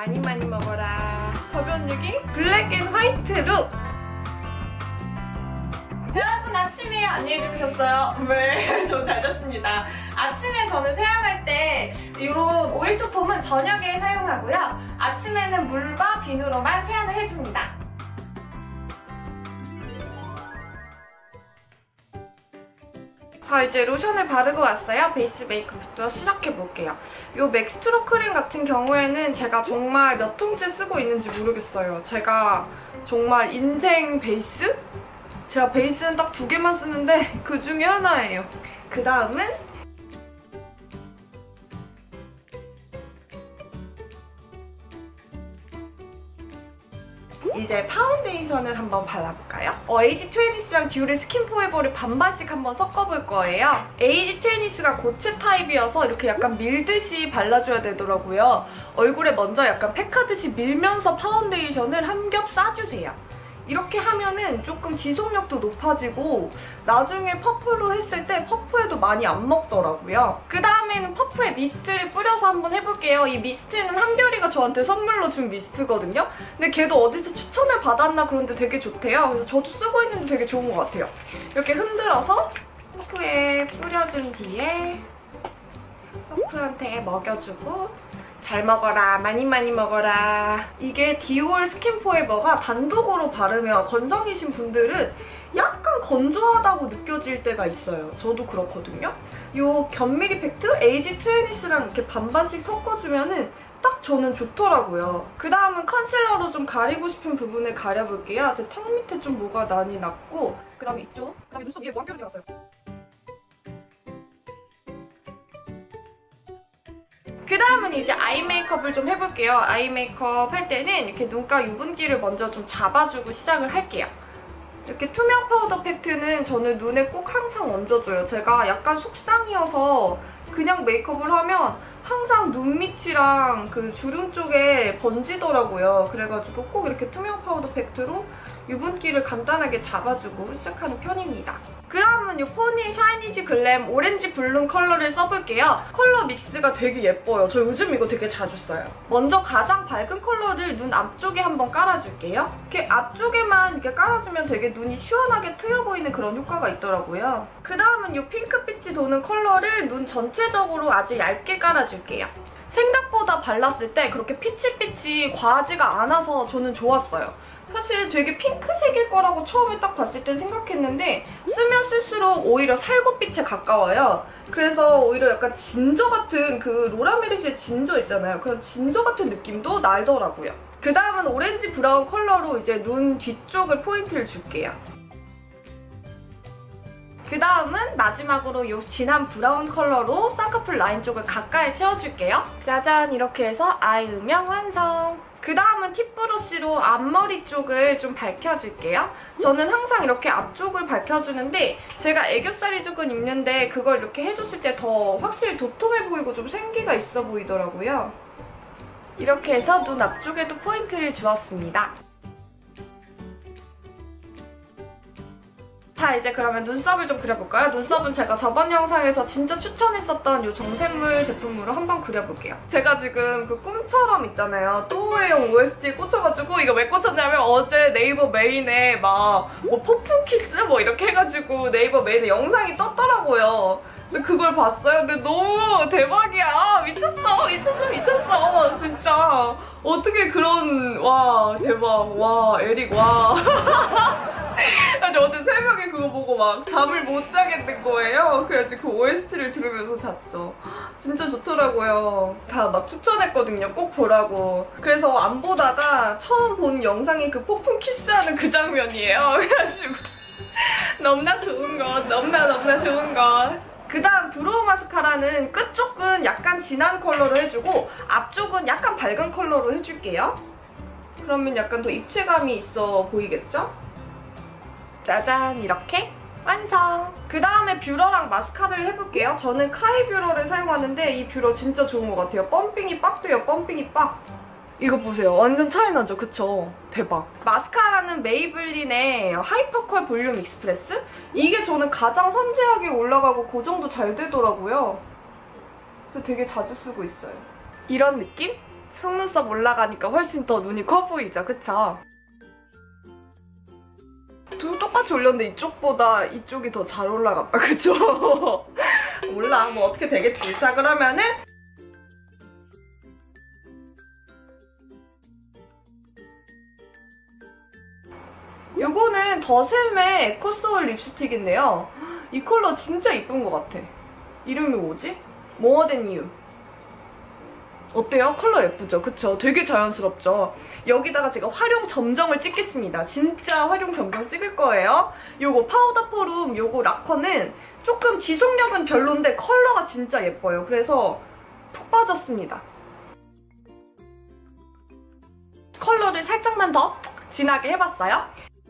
많이 많이 먹어라. 가벼운 유기 블랙 앤 화이트 룩. 여러분 아침에 안녕히 주무셨어요? 네, 저 잘 잤습니다. 아침에 저는 세안할 때 이런 오일 투폼은 저녁에 사용하고요. 아침에는 물과 비누로만 세안을 해줍니다. 자, 이제 로션을 바르고 왔어요. 베이스 메이크업부터 시작해볼게요. 이 맥스트로 크림 같은 경우에는 제가 정말 몇 통째 쓰고 있는지 모르겠어요. 제가 정말 인생 베이스? 제가 베이스는 딱 2개만 쓰는데 그 중에 하나예요. 그 다음은 이제 파운데이션을 한번 발라볼까요? 에이지 트웬티스랑 듀얼의 스킨 포에버를 반반씩 한번 섞어볼 거예요. 에이지 트웬티스가 고체 타입이어서 이렇게 약간 밀듯이 발라줘야 되더라고요. 얼굴에 먼저 약간 팩하듯이 밀면서 파운데이션을 한 겹 싸주세요. 이렇게 하면은 조금 지속력도 높아지고 나중에 퍼프로 했을 때 퍼프에도 많이 안 먹더라고요. 그 다음에는 퍼프에 미스트를 뿌려서 한번 해볼게요. 이 미스트는 한별이가 저한테 선물로 준 미스트거든요. 근데 걔도 어디서 추천을 받았나 그런데 되게 좋대요. 그래서 저도 쓰고 있는데 되게 좋은 것 같아요. 이렇게 흔들어서 퍼프에 뿌려준 뒤에 퍼프한테 먹여주고 잘 먹어라, 많이 많이 먹어라. 이게 디올 스킨 포에버가 단독으로 바르면 건성이신 분들은 약간 건조하다고 느껴질 때가 있어요. 저도 그렇거든요. 이 견밀 이펙트 에이지 트웬티스랑 이렇게 반반씩 섞어주면은 딱 저는 좋더라고요. 그 다음은 컨실러로 좀 가리고 싶은 부분을 가려볼게요. 제 턱 밑에 좀 뭐가 많이 났고 그 다음에 이쪽, 그 다음에 눈썹 위에 뭐 한 겹이 찍었어요. 그 다음은 이제 아이 메이크업을 좀 해볼게요. 아이 메이크업 할 때는 이렇게 눈가 유분기를 먼저 좀 잡아주고 시작을 할게요. 이렇게 투명 파우더 팩트는 저는 눈에 꼭 항상 얹어줘요. 제가 약간 속상이어서 그냥 메이크업을 하면 항상 눈 밑이랑 그 주름 쪽에 번지더라고요. 그래가지고 꼭 이렇게 투명 파우더 팩트로 유분기를 간단하게 잡아주고 시작하는 편입니다. 그 다음은 이 포니 샤이니지 글램 오렌지 블룸 컬러를 써볼게요. 컬러 믹스가 되게 예뻐요. 저 요즘 이거 되게 자주 써요. 먼저 가장 밝은 컬러를 눈 앞쪽에 한번 깔아줄게요. 이렇게 앞쪽에만 이렇게 깔아주면 되게 눈이 시원하게 트여 보이는 그런 효과가 있더라고요. 그 다음은 이 핑크빛이 도는 컬러를 눈 전체적으로 아주 얇게 깔아줄게요. 생각보다 발랐을 때 그렇게 피치빛이 과하지가 않아서 저는 좋았어요. 사실 되게 핑크색일 거라고 처음에 딱 봤을 땐 생각했는데 쓰면 쓸수록 오히려 살구빛에 가까워요. 그래서 오히려 약간 진저 같은 그 로라메르시의 진저 있잖아요. 그런 진저 같은 느낌도 날더라고요. 그 다음은 오렌지 브라운 컬러로 이제 눈 뒤쪽을 포인트를 줄게요. 그 다음은 마지막으로 이 진한 브라운 컬러로 쌍꺼풀 라인 쪽을 가까이 채워줄게요. 짜잔! 이렇게 해서 아이 음영 완성! 그 다음은 팁브러쉬로 앞머리 쪽을 좀 밝혀줄게요. 저는 항상 이렇게 앞쪽을 밝혀주는데 제가 애교살이 조금 있는데 그걸 이렇게 해줬을 때 더 확실히 도톰해 보이고 좀 생기가 있어 보이더라고요. 이렇게 해서 눈 앞쪽에도 포인트를 주었습니다. 자, 이제 그러면 눈썹을 좀 그려볼까요? 눈썹은 제가 저번 영상에서 진짜 추천했었던 이 정샘물 제품으로 한번 그려볼게요. 제가 지금 그 꿈처럼 있잖아요. 또우에용 OST에 꽂혀가지고 이거 왜 꽂혔냐면 어제 네이버 메인에 막 뭐 퍼플키스 뭐 이렇게 해가지고 네이버 메인에 영상이 떴더라고요. 그래서 그걸 봤어요. 근데 너무 대박이야. 미쳤어. 미쳤어. 진짜. 어떻게 그런, 와, 대박. 와, 에릭, 와. 그래서 어제 새벽에 그거 보고 막 잠을 못 자겠는 거예요. 그래가지고 그 OST를 들으면서 잤죠. 진짜 좋더라고요. 다 막 추천했거든요. 꼭 보라고. 그래서 안 보다가 처음 본 영상이 그 폭풍 키스하는 그 장면이에요. 그래가지고 너무나 좋은 것. 너무나 좋은 것. 그 다음 브로우 마스카라는 끝쪽은 약간 진한 컬러로 해주고 앞쪽은 약간 밝은 컬러로 해줄게요. 그러면 약간 더 입체감이 있어 보이겠죠? 짜잔! 이렇게 완성! 그 다음에 뷰러랑 마스카라를 해볼게요. 저는 카이 뷰러를 사용하는데 이 뷰러 진짜 좋은 것 같아요. 펌핑이 빡 돼요. 펌핑이 빡! 이거 보세요. 완전 차이 나죠? 그쵸? 대박. 마스카라는 메이블린의 하이퍼컬 볼륨 익스프레스? 이게 저는 가장 섬세하게 올라가고 고정도 잘 되더라고요. 그래서 되게 자주 쓰고 있어요. 이런 느낌? 속눈썹 올라가니까 훨씬 더 눈이 커 보이죠? 그쵸? 둘 똑같이 올렸는데 이쪽보다 이쪽이 더 잘 올라갔다. 그쵸? 몰라. 뭐 어떻게 되겠지. 자, 그러면은 요거는 더샘의 에코소울 립스틱인데요. 이 컬러 진짜 이쁜 것 같아. 이름이 뭐지? More Than You. 어때요? 컬러 예쁘죠? 그쵸? 되게 자연스럽죠? 여기다가 제가 활용 점정을 찍겠습니다. 진짜 활용 점정 찍을 거예요. 요거 파우더 포룸 요거 락커는 조금 지속력은 별론데 컬러가 진짜 예뻐요. 그래서 푹 빠졌습니다. 컬러를 살짝만 더 진하게 해봤어요.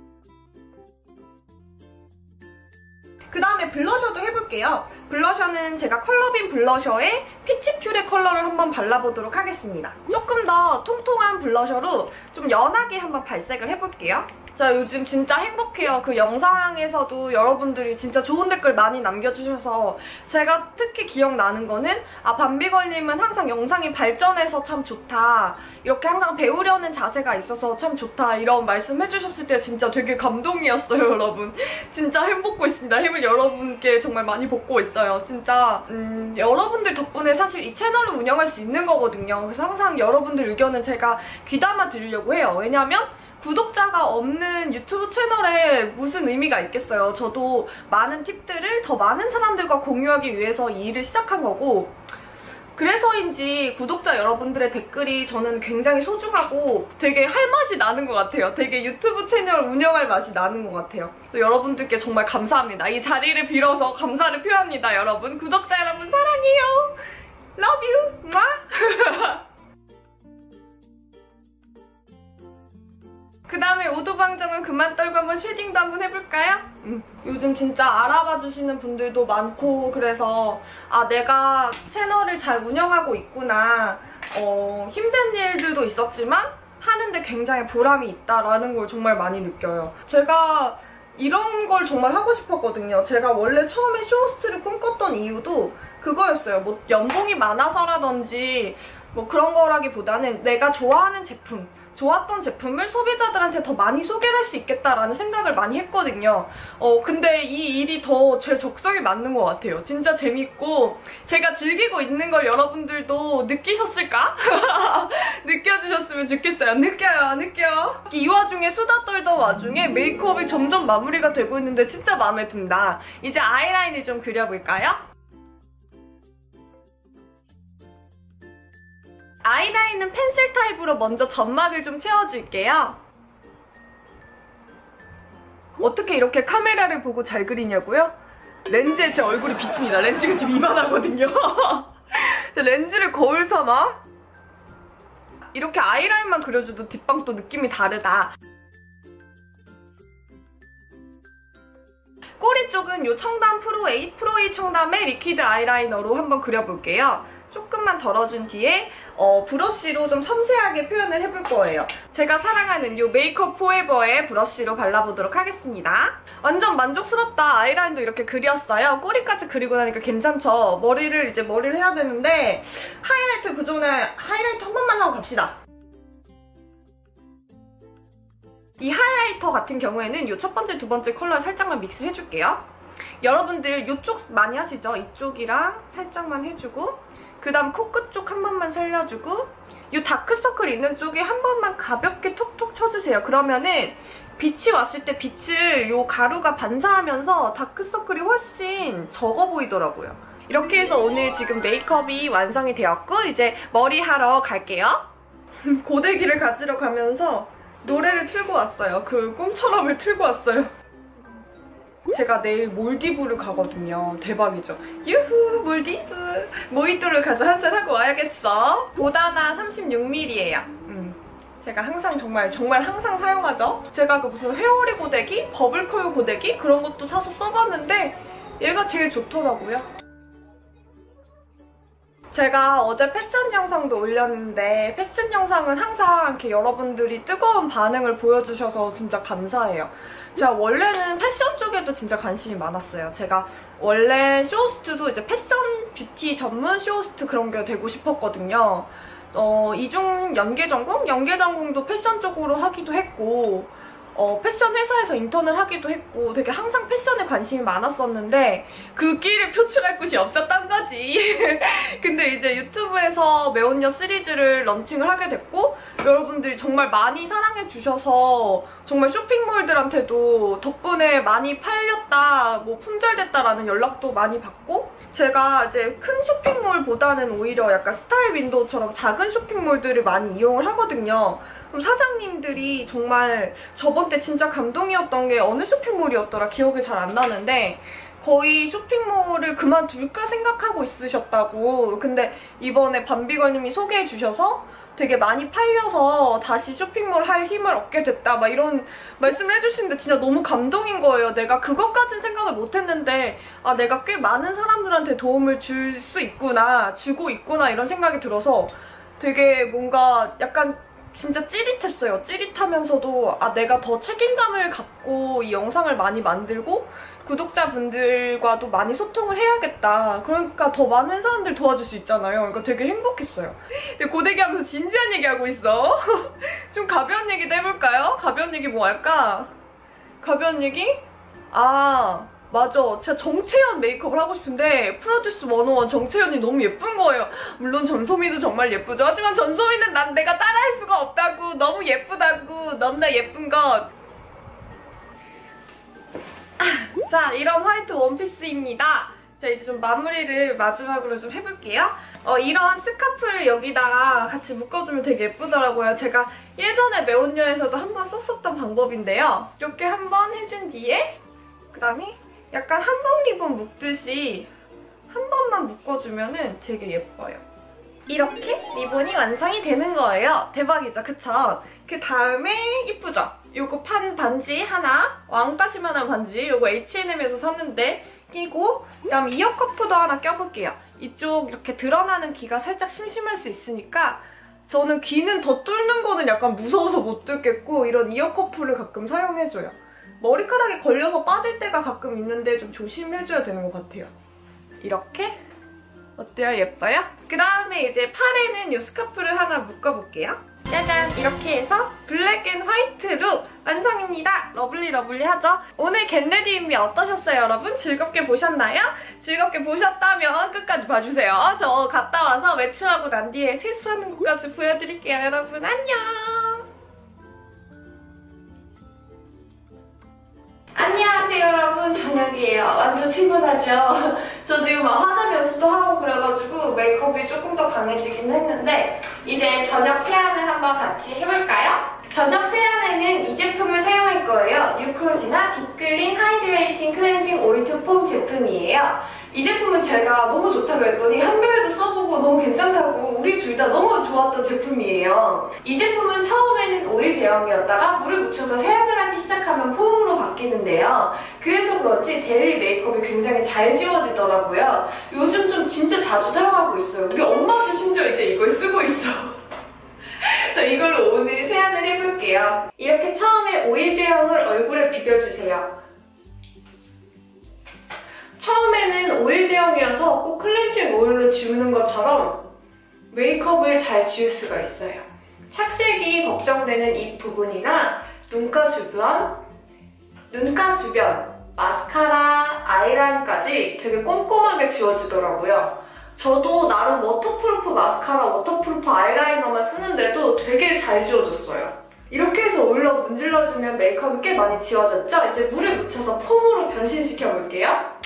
그 다음에 블러셔도 해볼게요. 블러셔는 제가 컬러빈 블러셔에 피치 퓨레 컬러를 한번 발라보도록 하겠습니다. 조금 더 통통한 블러셔로 좀 연하게 한번 발색을 해볼게요. 자, 요즘 진짜 행복해요. 그 영상에서도 여러분들이 진짜 좋은 댓글 많이 남겨주셔서 제가 특히 기억나는 거는 밤비걸님은 항상 영상이 발전해서 참 좋다. 이렇게 항상 배우려는 자세가 있어서 참 좋다. 이런 말씀 해주셨을 때 진짜 되게 감동이었어요, 여러분. 진짜 힘벗고 있습니다. 힘을 여러분께 정말 많이 붓고 있어요. 진짜 여러분들 덕분에 사실 이 채널을 운영할 수 있는 거거든요. 그래서 항상 여러분들 의견은 제가 귀담아 드리려고 해요. 왜냐면 구독자가 없는 유튜브 채널에 무슨 의미가 있겠어요. 저도 많은 팁들을 더 많은 사람들과 공유하기 위해서 이 일을 시작한 거고, 그래서인지 구독자 여러분들의 댓글이 저는 굉장히 소중하고 되게 할 맛이 나는 것 같아요. 되게 유튜브 채널 운영할 맛이 나는 것 같아요. 또 여러분들께 정말 감사합니다. 이 자리를 빌어서 감사를 표합니다, 여러분. 구독자 여러분 사랑해요. Love you. 그 다음에 오두방정은 그만 떨고 한번 쉐딩도 한번 해볼까요? 요즘 진짜 알아봐 주시는 분들도 많고, 그래서 내가 채널을 잘 운영하고 있구나, 힘든 일들도 있었지만 하는데 굉장히 보람이 있다라는 걸 정말 많이 느껴요. 제가 이런 걸 정말 하고 싶었거든요. 제가 원래 처음에 쇼호스트를 꿈꿨던 이유도 그거였어요. 뭐 연봉이 많아서라든지 뭐 그런 거라기보다는 내가 좋아하는 제품, 좋았던 제품을 소비자들한테 더 많이 소개를 할 수 있겠다라는 생각을 많이 했거든요. 근데 이 일이 더 제 적성에 맞는 것 같아요. 진짜 재밌고 제가 즐기고 있는 걸 여러분들도 느끼셨을까? 느껴주셨으면 좋겠어요. 느껴요. 이 와중에 수다 떨던 와중에 메이크업이 점점 마무리가 되고 있는데 진짜 마음에 든다. 이제 아이라인을 좀 그려볼까요? 아이라인은 펜슬 타입으로 먼저 점막을 좀 채워줄게요. 어떻게 이렇게 카메라를 보고 잘 그리냐고요? 렌즈에 제 얼굴이 비칩니다. 렌즈가 지금 이만하거든요. 렌즈를 거울 삼아 이렇게 아이라인만 그려줘도 뒷방 또 느낌이 다르다. 꼬리 쪽은 이 청담 프로8 청담의 리퀴드 아이라이너로 한번 그려볼게요. 조금만 덜어준 뒤에 브러쉬로 좀 섬세하게 표현을 해볼 거예요. 제가 사랑하는 이 메이크업 포에버의 브러쉬로 발라보도록 하겠습니다. 완전 만족스럽다. 아이라인도 이렇게 그렸어요. 꼬리까지 그리고 나니까 괜찮죠? 머리를 해야 되는데 하이라이트 그 전에 하이라이트 한 번만 하고 갑시다. 이 하이라이터 같은 경우에는 이 첫 번째, 두 번째 컬러 살짝만 믹스를 해줄게요. 여러분들 이쪽 많이 하시죠? 이쪽이랑 살짝만 해주고, 그 다음 코끝 쪽 한 번만 살려주고, 이 다크서클 있는 쪽에 한 번만 가볍게 톡톡 쳐주세요. 그러면은 빛이 왔을 때 빛을 이 가루가 반사하면서 다크서클이 훨씬 적어 보이더라고요. 이렇게 해서 오늘 지금 메이크업이 완성이 되었고, 이제 머리 하러 갈게요. 고데기를 가지러 가면서 노래를 틀고 왔어요. 그 꿈처럼을 틀고 왔어요. 제가 내일 몰디브를 가거든요. 대박이죠? 유후, 몰디브! 모히또를 가서 한잔하고 와야겠어. 보다나 36ml예요. 제가 항상 정말 항상 사용하죠? 제가 그 무슨 회오리 고데기? 버블컬 고데기? 그런 것도 사서 써봤는데 얘가 제일 좋더라고요. 제가 어제 패션 영상도 올렸는데 패션 영상은 항상 이렇게 여러분들이 뜨거운 반응을 보여주셔서 진짜 감사해요. 제가 원래는 패션 쪽에도 진짜 관심이 많았어요. 제가 원래 쇼호스트도 이제 패션 뷰티 전문 쇼호스트 그런 게 되고 싶었거든요. 이중 연계전공? 연계전공도 패션 쪽으로 하기도 했고 패션 회사에서 인턴을 하기도 했고 되게 항상 패션에 관심이 많았었는데 그 끼를 표출할 곳이 없었던 거지. 근데 이제 유튜브에서 매운녀 시리즈를 런칭을 하게 됐고 여러분들이 정말 많이 사랑해주셔서 정말 쇼핑몰들한테도 덕분에 많이 팔렸다, 뭐 품절됐다라는 연락도 많이 받고 제가 이제 큰 쇼핑몰보다는 오히려 약간 스타일 윈도우처럼 작은 쇼핑몰들을 많이 이용을 하거든요. 그럼 사장님들이 정말 저번 때 진짜 감동이었던 게 어느 쇼핑몰이었더라 기억이 잘 안 나는데 거의 쇼핑몰을 그만둘까 생각하고 있으셨다고. 근데 이번에 밤비걸님이 소개해 주셔서 되게 많이 팔려서 다시 쇼핑몰 할 힘을 얻게 됐다 막 이런 말씀을 해주시는데 진짜 너무 감동인 거예요. 내가 그것까진 생각을 못했는데 아 내가 꽤 많은 사람들한테 도움을 줄 수 있구나, 주고 있구나 이런 생각이 들어서 되게 뭔가 약간 진짜 찌릿했어요. 찌릿하면서도 아 내가 더 책임감을 갖고 이 영상을 많이 만들고 구독자분들과도 많이 소통을 해야겠다. 그러니까 더 많은 사람들 도와줄 수 있잖아요. 그러니까 되게 행복했어요. 근데 고데기 하면서 진지한 얘기하고 있어. 좀 가벼운 얘기도 해볼까요? 가벼운 얘기 뭐 할까? 가벼운 얘기? 아 맞아. 제가 정채연 메이크업을 하고 싶은데 프로듀스 101 정채연이 너무 예쁜 거예요. 물론 전소미도 정말 예쁘죠. 하지만 전소미는 난 내가 따라할 수가 없다고. 너무 예쁘다고. 너무나 예쁜 것. 자, 이런 화이트 원피스입니다. 자, 이제 좀 마무리를 마지막으로 좀 해볼게요. 이런 스카프를 여기다가 같이 묶어주면 되게 예쁘더라고요. 제가 예전에 매운녀에서도 한번 썼었던 방법인데요. 이렇게 한번 해준 뒤에 그 다음에 약간 한복 리본 묶듯이 한 번만 묶어주면 되게 예뻐요. 이렇게 리본이 완성이 되는 거예요. 대박이죠, 그쵸? 그 다음에 이쁘죠? 요거 판 반지 하나, 왕따시만한 반지, 요거 H&M에서 샀는데 끼고 그다음 이어 커프도 하나 껴볼게요. 이쪽 이렇게 드러나는 귀가 살짝 심심할 수 있으니까 저는 귀는 더 뚫는 거는 약간 무서워서 못 뚫겠고 이런 이어 커프를 가끔 사용해줘요. 머리카락에 걸려서 빠질 때가 가끔 있는데 좀 조심해줘야 되는 것 같아요. 이렇게 어때요? 예뻐요? 그 다음에 이제 팔에는 이 스카프를 하나 묶어볼게요. 짜잔! 이렇게 해서 블랙 앤 화이트 룩 완성입니다. 러블리 러블리하죠? 오늘 겟레디임이 어떠셨어요, 여러분? 즐겁게 보셨나요? 즐겁게 보셨다면 끝까지 봐주세요. 저 갔다 와서 외출하고 난 뒤에 세수하는 것까지 보여드릴게요, 여러분. 안녕! 안녕하세요 여러분, 저녁이에요. 완전 피곤하죠? 저 지금 막 화장 연습도 하고 그래가지고 메이크업이 조금 더 강해지긴 했는데 이제 저녁 세안을 한번 같이 해볼까요? 저녁 세안에는 이 제품을 사용할 거예요. 뉴크로지나 딥클린 하이드레이팅 클렌징 오일 투 폼 제품이에요. 이 제품은 제가 너무 좋다고 했더니 한별에도 써보고 너무 괜찮다고 우리 둘 다 너무 좋았던 제품이에요. 이 제품은 처음에는 오일 제형이었다가 물을 묻혀서 세안을 하기 시작하면 폼으로 바뀌는데요. 그래서 그런지 데일리 메이크업이 굉장히 잘 지워지더라고요. 요즘 좀 진짜 자주 사용하고 있어요. 우리 엄마도 심지어 이제 이걸 쓰고 있어. 그래서 이걸로 오늘 세안을 해볼게요. 이렇게 처음에 오일 제형을 얼굴에 비벼주세요. 처음에는 오일 제형이어서 꼭 클렌징 오일로 지우는 것처럼 메이크업을 잘 지울 수가 있어요. 착색이 걱정되는 입 부분이나 눈가 주변, 마스카라, 아이라인까지 되게 꼼꼼하게 지워지더라고요. 저도 나름 워터프루프 마스카라, 워터프루프 아이라이너만 쓰는데도 되게 잘 지워졌어요. 이렇게 해서 오일로 문질러주면 메이크업이 꽤 많이 지워졌죠? 이제 물에 묻혀서 폼으로 변신시켜볼게요.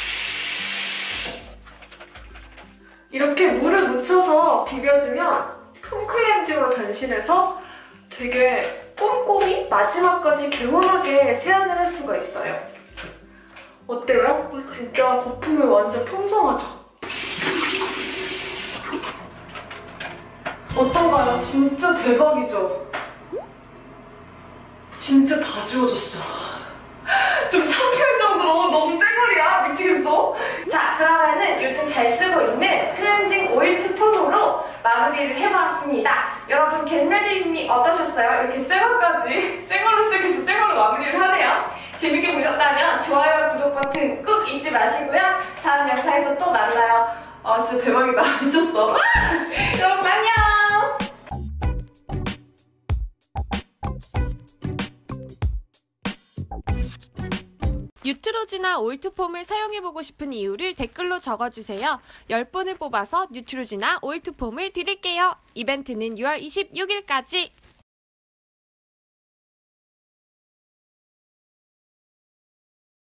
이렇게 물을 묻혀서 비벼주면 폼 클렌징으로 변신해서 되게 꼼꼼히 마지막까지 개운하게 세안을 할 수가 있어요. 어때요? 진짜 거품이 완전 풍성하죠? 어떤가요? 진짜 대박이죠? 진짜 다 지워졌어. 좀 창피할 정도로 너무 쌩얼이야. 미치겠어. 자, 그러면은 요즘 잘 쓰고 있는 클렌징 오일 투폼으로 마무리를 해봤습니다. 여러분 겟레디임이 어떠셨어요? 이렇게 쌩얼로 시작해서 쌩얼로 마무리를 하네요. 재밌게 보셨다면 좋아요와 구독 버튼 꾹 잊지 마시고요. 다음 영상에서 또 만나요. 아 진짜 대박이다. 미쳤어. 여러분 안녕. 뉴트로지나 오일2폼을 사용해보고 싶은 이유를 댓글로 적어주세요. 10분을 뽑아서 뉴트로지나 오일2폼을 드릴게요. 이벤트는 6월 26일까지.